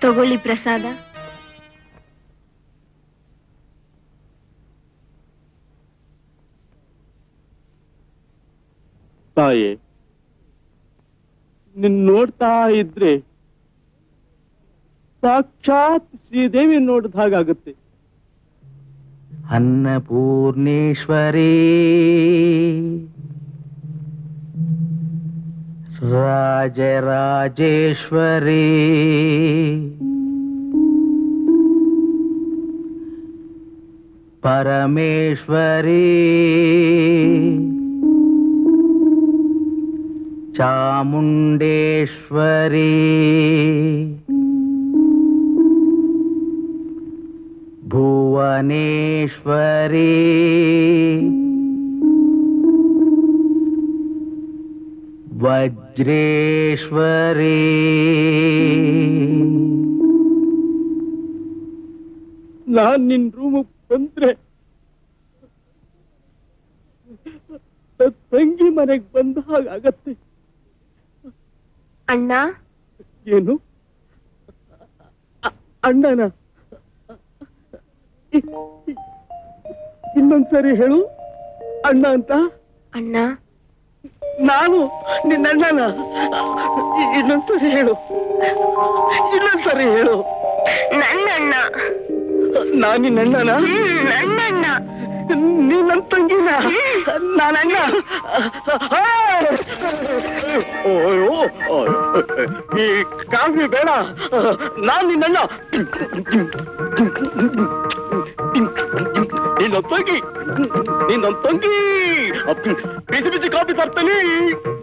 ತಗೊಳ್ಳಿ ಪ್ರಸಾದ. ತಾಯೇ, ನಿನ್ ನೋಡ್ತಾ ಇದ್ರೆ ಸಾಕ್ಷಾತ್ ಶ್ರೀದೇವಿ ನೋಡಿದ ಹಾಗಾಗುತ್ತೆ. ಅನ್ನಪೂರ್ಣೇಶ್ವರಿ ರಾಜರಾಜೇಶ್ವರಿ ಪರಮೇಶ್ವರಿ ಚಾಮುಂಡೇಶ್ವರಿ ಭುವನೇಶ್ವರಿ ವಜ್ರೇಶ್ವರಿ ನಾನ್ ನಿನ್ ರೂಮ್ ಬಂದ್ರೆ ತಂಗಿ ಮನೆಗ್ ಬಂದ ಹಾಗಾಗತ್ತೆ. ಅಣ್ಣ? ಏನು ಅಣ್ಣನ? ಇನ್ನೊಂದ್ಸರಿ ಹೇಳು, ಅಣ್ಣ ಅಂತ. ಅಣ್ಣ? ನಾನು ನಿನ್ನಣ್ಣನ? ಇನ್ನೊಂದ್ಸರಿ ಹೇಳು, ಇನ್ನೊಂದ್ಸರಿ ಹೇಳು. ನನ್ನಣ್ಣ. ನಾನು ನಿನ್ನಣ್ಣನ? ನನ್ನಣ್ಣ. ನೀ ನನ್ ತಂಗಿನ? ನಾನಣ್ಣ? ಈ ಕಾಫಿ ಬೇಡ, ನಾನ್ ನಿನ್ನಣ್ಣ. ನಿನ್ನ ತಂಗಿ, ನಿನ್ನ ತಂಗಿ. ಬಿಸಿ ಬಿಸಿ ಕಾಫಿ ತರ್ತೀನಿ.